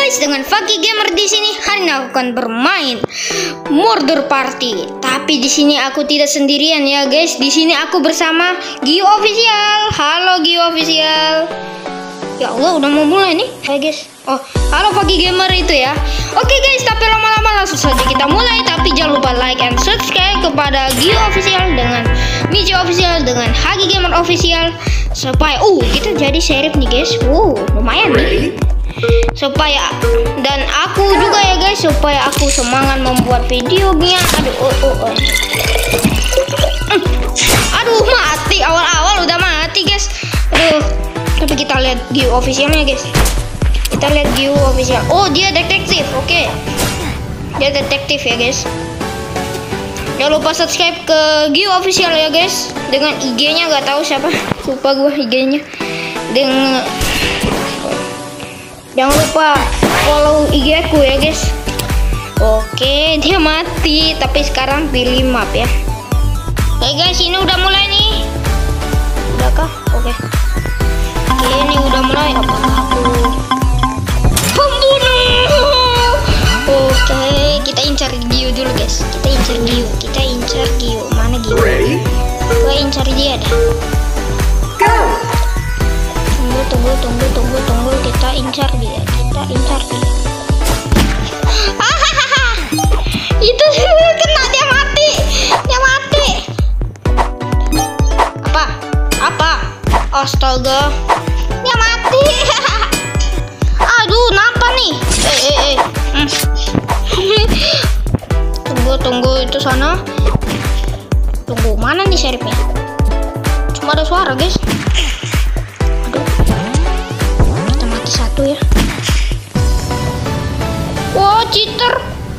guys, dengan Fakih Gamer di sini. Hari ini aku akan bermain Murder Party. Tapi di sini aku tidak sendirian ya guys. Di sini aku bersama Gio Official. Halo Gio Official. Ya Allah, udah mau mulai nih. Hai guys. Oh, halo Fakih Gamer itu ya. Oke guys, tapi lama-lama langsung saja kita mulai. Tapi jangan lupa like and subscribe kepada Gio Official dengan Mijo Official dengan Fakih Gamer Official supaya kita jadi sheriff nih guys. Lumayan nih. Supaya dan aku juga ya guys, supaya aku semangat membuat videonya. Aduh, mati awal-awal udah mati guys. Tapi kita lihat Gio Officialnya guys. Kita lihat Gio Official. Oh, dia detektif. Oke. Dia detektif ya guys. Jangan lupa subscribe ke Gio Official ya guys. Dengan IG-nya nggak tahu siapa. Lupa gua IG-nya. Jangan lupa follow IG aku ya guys. Oke, dia mati. Tapi sekarang pilih map ya. Oke guys, ini udah mulai nih. Udahkah? Oke. Ini udah mulai. Apakah aku pembunuh? Oke, kita incar Gio dulu guys. Kita incar Gio. Mana Gio? Gue incar dia deh. Tunggu. Kita incar dia. Itu kena, dia mati. Apa? Astaga. Dia mati. Aduh, kenapa nih? Tunggu itu sana. Tunggu, mana nih sheriffnya? Cuma ada suara guys. Satu ya. Wow, cheater.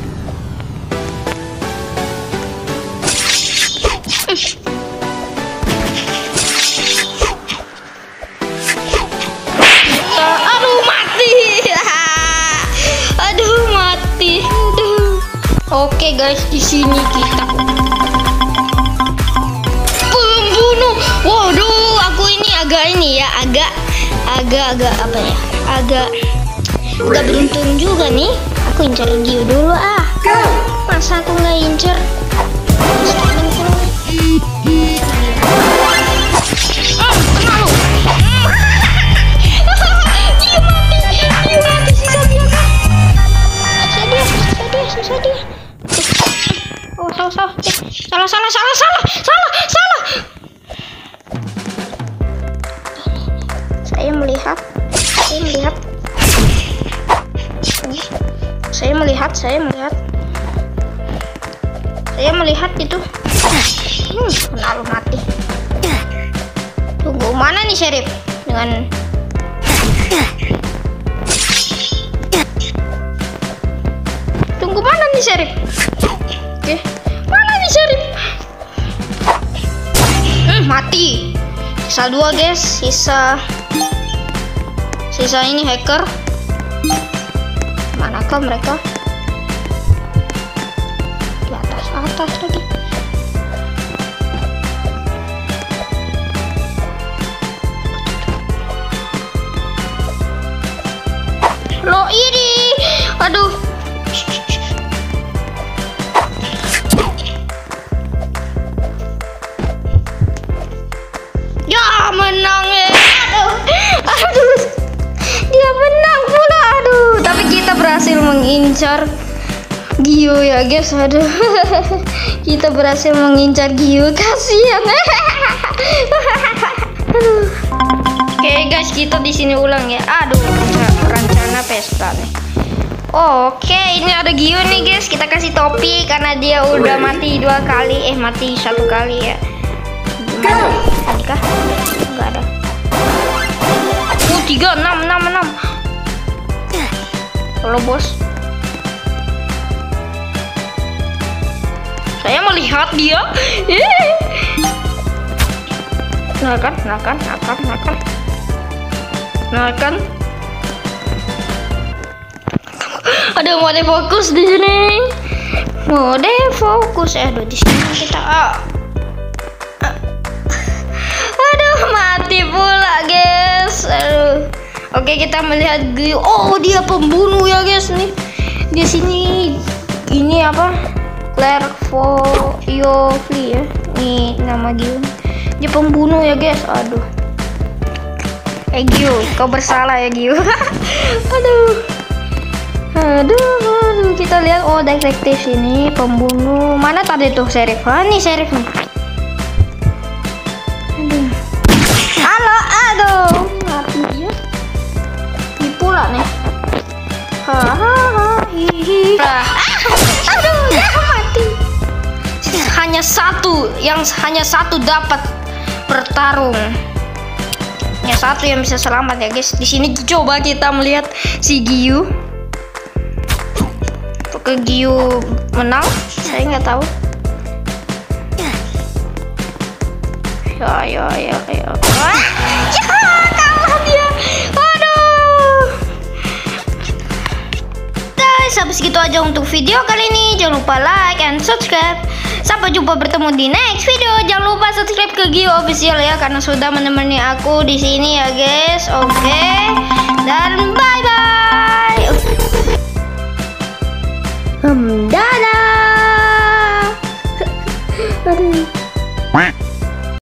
Aduh, mati. Oke guys, di sini kita pembunuh. Waduh, aku ini agak apa ya? Agak beruntung juga nih. Aku incar Gio dulu Masa aku nggak incar? Kena lu. Gio mati. Sisa dia kan? Sisa dia. Oh, salah. Saya melihat itu. Lalu mati. Tunggu, mana nih sheriff? Tunggu, mana nih sheriff? Oke, mana nih sheriff? Mati. Sisa 2 guys. Sisa ini hacker. Manakah mereka? Di atas lagi. Loh, ini. Aduh. Ya, menang ya. Aduh. Dia menang pula. Tapi kita berhasil mengincar Gio ya guys. Kita berhasil mengincar Gio. Kasihan. Oke guys, kita di sini ulang ya. Rencana pesta nih. Oke, ini ada Gio nih guys. Kita kasih topi karena dia udah mati 2 kali. Mati 1 kali ya. Gimana? Adikah? Enggak ada. 6. Halo bos. Saya melihat dia. Nakan. Ada mode fokus di sini. Mode fokus. Aduh, di sini kita. Aduh, mati pula guys. Oke, kita melihat Gio. Oh, dia pembunuh ya guys nih. Di sini ini apa? Clairvoyant ya. Ini nama Gio. Dia pembunuh ya guys. Aduh. Gio, kau bersalah ya Gio. Aduh, kita lihat. Oh, detektif ini pembunuh. Mana tadi tuh sheriff? Nih sheriff nih. Aduh, mati dia. Ini pula nih. Aduh, dia mati. Hanya satu dapat bertarung. Hanya satu yang bisa selamat ya guys. Di sini coba kita melihat si Gio. Apakah Gio menang? Saya nggak tahu. Ya. Wah, kalah dia. Waduh. Guys, sampai segitu aja untuk video kali ini. Jangan lupa like and subscribe. Sampai jumpa bertemu di next video. Jangan lupa subscribe ke Gio Official ya, karena sudah menemani aku di sini ya guys. Oke. Dan bye bye. Dadah. Aduh.